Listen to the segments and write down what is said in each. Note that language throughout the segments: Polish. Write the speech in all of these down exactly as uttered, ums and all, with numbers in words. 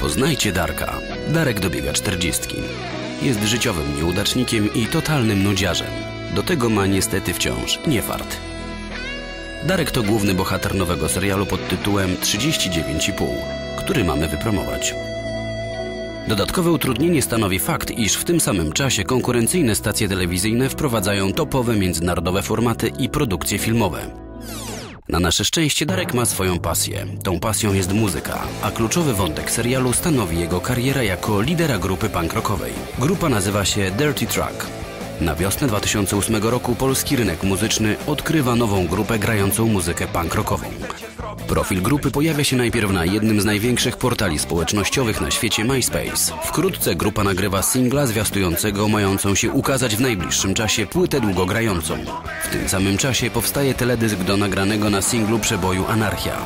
Poznajcie Darka. Darek dobiega czterdziestki. Jest życiowym nieudacznikiem i totalnym nudziarzem. Do tego ma niestety wciąż niefart. Darek to główny bohater nowego serialu pod tytułem trzydzieści dziewięć i pół, który mamy wypromować. Dodatkowe utrudnienie stanowi fakt, iż w tym samym czasie konkurencyjne stacje telewizyjne wprowadzają topowe międzynarodowe formaty i produkcje filmowe. Na nasze szczęście Darek ma swoją pasję. Tą pasją jest muzyka, a kluczowy wątek serialu stanowi jego kariera jako lidera grupy punk rockowej. Grupa nazywa się Dirty Truck. Na wiosnę dwa tysiące ósmego roku polski rynek muzyczny odkrywa nową grupę grającą muzykę punk rockową. Profil grupy pojawia się najpierw na jednym z największych portali społecznościowych na świecie, MySpace. Wkrótce grupa nagrywa singla zwiastującego mającą się ukazać w najbliższym czasie płytę długogrającą. W tym samym czasie powstaje teledysk do nagranego na singlu przeboju Anarchia.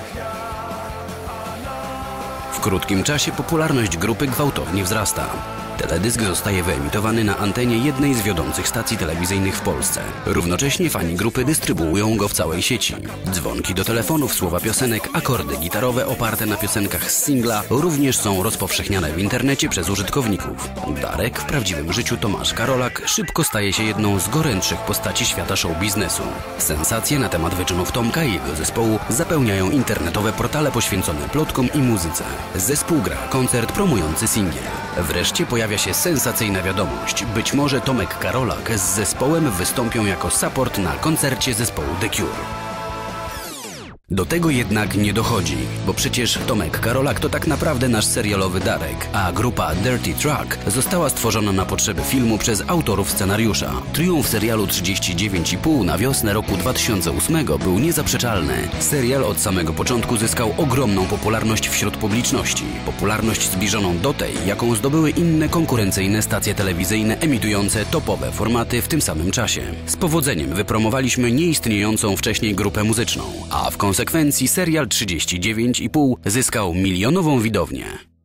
W krótkim czasie popularność grupy gwałtownie wzrasta. Teledysk zostaje wyemitowany na antenie jednej z wiodących stacji telewizyjnych w Polsce. Równocześnie fani grupy dystrybuują go w całej sieci. Dzwonki do telefonów, słowa piosenek, akordy gitarowe oparte na piosenkach z singla również są rozpowszechniane w internecie przez użytkowników. Darek, w prawdziwym życiu Tomasz Karolak, szybko staje się jedną z gorętszych postaci świata show biznesu. Sensacje na temat wyczynów Tomka i jego zespołu zapełniają internetowe portale poświęcone plotkom i muzyce. Zespół gra koncert promujący singiel. Wreszcie pojawia się sensacyjna wiadomość. Być może Tomek Karolak z zespołem wystąpią jako support na koncercie zespołu The Cure. Do tego jednak nie dochodzi, bo przecież Tomek Karolak to tak naprawdę nasz serialowy Darek, a grupa Dirty Truck została stworzona na potrzeby filmu przez autorów scenariusza. Triumf serialu trzydzieści dziewięć i pół na wiosnę roku dwa tysiące ósmego był niezaprzeczalny. Serial od samego początku zyskał ogromną popularność wśród publiczności. Popularność zbliżoną do tej, jaką zdobyły inne konkurencyjne stacje telewizyjne emitujące topowe formaty w tym samym czasie. Z powodzeniem wypromowaliśmy nieistniejącą wcześniej grupę muzyczną, a w konsekwencji serial trzydzieści dziewięć i pół zyskał milionową widownię.